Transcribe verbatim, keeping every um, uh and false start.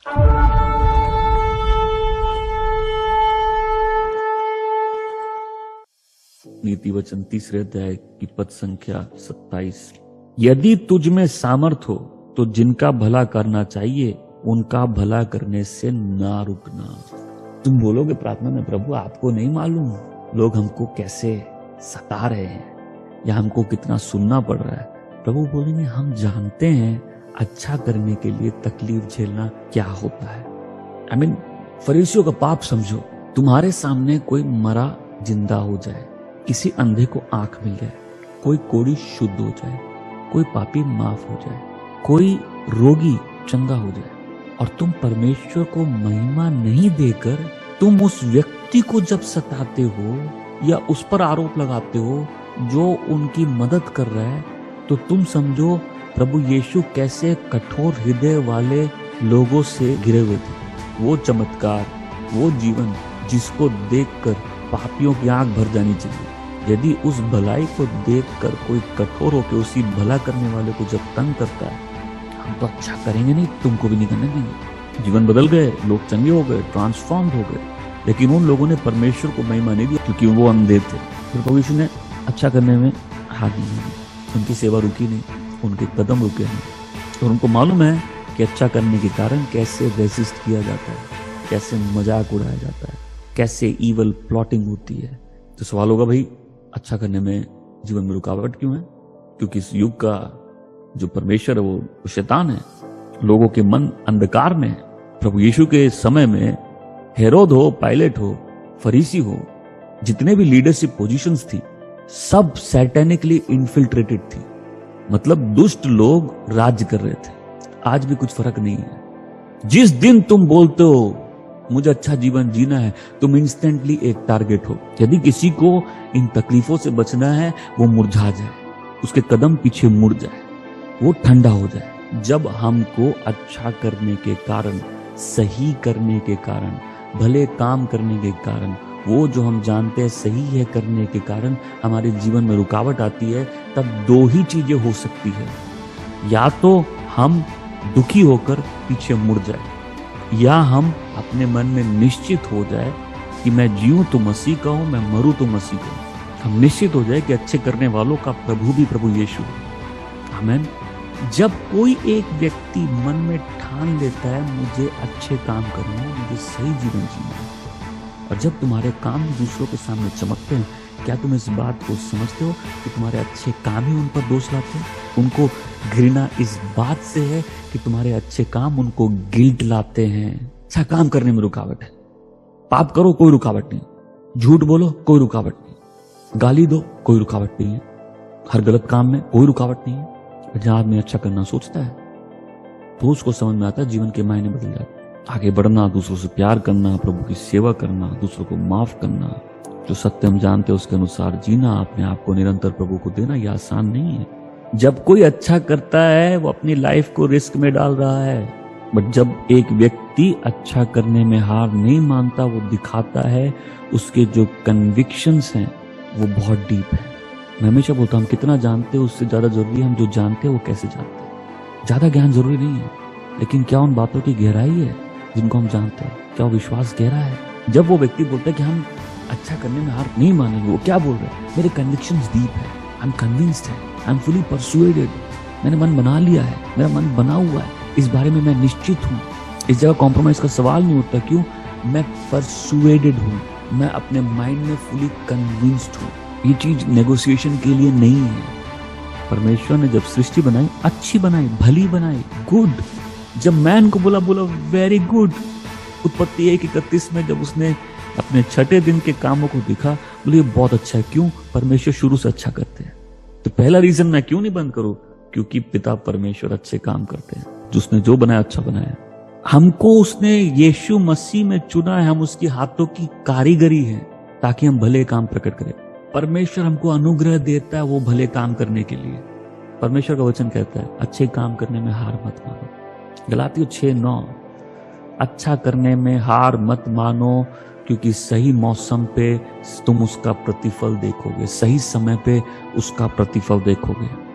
नीति वचन तीसरे अध्याय की पद संख्या सत्ताईस। यदि तुझ में सामर्थ हो तो जिनका भला करना चाहिए उनका भला करने से ना रुकना। तुम बोलोगे प्रार्थना में, प्रभु आपको नहीं मालूम लोग हमको कैसे सता रहे हैं या हमको कितना सुनना पड़ रहा है। प्रभु बोलेंगे हम जानते हैं अच्छा करने के लिए तकलीफ झेलना क्या होता है। आई मीन फरीसियों का पाप समझो, तुम्हारे सामने कोई मरा जिंदा हो जाए, किसी अंधे को आंख मिल जाए, कोई कोढ़ी शुद्ध हो जाए, कोई पापी माफ हो जाए, कोई रोगी चंगा हो जाए, और तुम परमेश्वर को महिमा नहीं देकर तुम उस व्यक्ति को जब सताते हो या उस पर आरोप लगाते हो जो उनकी मदद कर रहा है, तो तुम समझो प्रभु यीशु कैसे कठोर हृदय वाले लोगों से घिरे हुए थे। वो चमत्कार, वो जीवन जिसको देखकर पापियों की आंख भर जानी चाहिए। यदि उस भलाई को देखकर कोई कठोर होकर उसी भला करने वाले को जब तंग करता है, हम तो अच्छा करेंगे नहीं, तुमको भी नहीं करने देंगे। जीवन बदल गए, लोग चंगे हो गए, ट्रांसफॉर्म हो गए, लेकिन उन लोगों ने परमेश्वर को महिमा नहीं दी क्योंकि वो अंधे थे। फिर प्रभु यीशु ने अच्छा करने में हाथ नहीं दी, उनकी सेवा रुकी नहीं, उनके कदम रुके नहीं। और उनको मालूम है कि अच्छा करने के कारण कैसे रेसिस्ट किया जाता है, कैसे मजाक उड़ाया जाता है, कैसे ईवल प्लॉटिंग होती है। तो सवाल होगा भाई अच्छा करने में जीवन में रुकावट क्यों है? क्योंकि इस युग का जो परमेश्वर है वो शैतान है, लोगों के मन अंधकार में है। प्रभु यीशु के समय में हेरोद हो, पायलट हो, फरीसी हो, जितने भी लीडरशिप पोजीशंस थी सब सैटेनिकली इन्फिल्ट्रेटेड थी। मतलब दुष्ट लोग राज्य कर रहे थे। आज भी कुछ फर्क नहीं है। जिस दिन तुम बोलते हो मुझे अच्छा जीवन जीना है, तुम इंस्टेंटली एक टारगेट हो। यदि किसी को इन तकलीफों से बचना है, वो मुरझा जाए, उसके कदम पीछे मुड़ जाए, वो ठंडा हो जाए। जब हमको अच्छा करने के कारण, सही करने के कारण, भले काम करने के कारण, वो जो हम जानते हैं सही है करने के कारण हमारे जीवन में रुकावट आती है, तब दो ही चीजें हो सकती है। या तो हम दुखी होकर पीछे मुड़ जाए, या हम अपने मन में निश्चित हो जाए कि मैं जीऊं तो मसीह का हूं, मैं मरूं तो मसीह का हूं। हम निश्चित हो जाए कि अच्छे करने वालों का प्रभु भी प्रभु यीशु है। आमीन। जब कोई एक व्यक्ति मन में ठान लेता है मुझे अच्छे काम करने हैं, मुझे सही जीवन जीना है, और जब तुम्हारे काम दूसरों के सामने चमकते हैं, क्या तुम इस बात को समझते हो कि तुम्हारे अच्छे काम ही उन पर दोष लाते हैं? उनको घृणा इस बात से है कि तुम्हारे अच्छे काम उनको गिल्ट लाते हैं। अच्छा काम करने में रुकावट है। पाप करो कोई रुकावट नहीं, झूठ बोलो कोई रुकावट नहीं, गाली दो कोई रुकावट नहीं है, हर गलत काम में कोई रुकावट नहीं है। जहां आदमी अच्छा करना सोचता है तो उसको समझ में आता है जीवन के मायने बदल जाते। आगे बढ़ना, दूसरों से प्यार करना, प्रभु की सेवा करना, दूसरों को माफ करना, जो सत्य हम जानते हैं उसके अनुसार जीना, अपने आप को निरंतर प्रभु को देना, यह आसान नहीं है। जब कोई अच्छा करता है वो अपनी लाइफ को रिस्क में डाल रहा है, बट जब एक व्यक्ति अच्छा करने में हार नहीं मानता, वो दिखाता है उसके जो कन्विक्शंस हैं वो बहुत डीप है। मैं हमेशा बोलता हूं हम कितना जानते हैं उससे ज्यादा जरूरी है हम जो जानते हैं वो कैसे जानते हैं। ज्यादा ज्ञान जरूरी नहीं है, लेकिन क्या उन बातों की गहराई है जिनको हम जानते हैं, क्या वो विश्वास गहरा है? जब वो व्यक्ति बोलता है कि हम अच्छा करने में हार नहीं मानेंगे, वो क्या बोल रहे हैं? मेरे कन्विक्शंस डीप है, आई एम कन्विंस्ड है, आई एम फुली परसुएडेड, मैंने मन बना लिया है, मेरा मन बना हुआ है, इस बारे में मैं निश्चित हूँ। इस जगह कॉम्प्रोमाइज का सवाल नहीं होता। क्यों? मैं परसुएडेड हूँ, मैं अपने माइंड में फुली कन्विंस्ड हूँ। ये चीज नेगोशिएशन के लिए नहीं है। परमेश्वर ने जब सृष्टि बनाई, अच्छी बनाई, भली बनाई, गुड। जब मैन को बोला बोला वेरी गुड। उत्पत्ति एक इकतीस में जब उसने अपने छठे दिन के कामों को देखा, बोले ये बहुत अच्छा है। क्यों? परमेश्वर शुरू से अच्छा करते हैं। तो पहला रीजन मैं क्यों नहीं बंद करूं? क्योंकि पिता परमेश्वर अच्छे काम करते हैं। जो उसने जो बनाया अच्छा बनाया। हमको उसने यीशु मसीह में चुना है, हम उसकी हाथों की कारीगरी है ताकि हम भले काम प्रकट करें। परमेश्वर हमको अनुग्रह देता है वो भले काम करने के लिए। परमेश्वर का वचन कहता है अच्छे काम करने में हार मत मानो। गलातियों छह नौ, अच्छा करने में हार मत मानो क्योंकि सही मौसम पे तुम उसका प्रतिफल देखोगे, सही समय पे उसका प्रतिफल देखोगे।